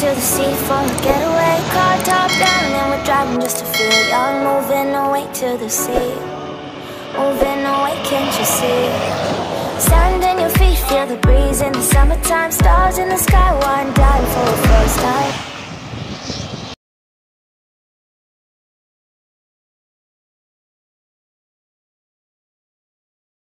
to the sea for a getaway. Car top down and we're driving just to feel young. Moving away to the sea, moving away, can't you see? Sand in your feet, feel the breeze in the summertime. Stars in the sky, one dying for the first time.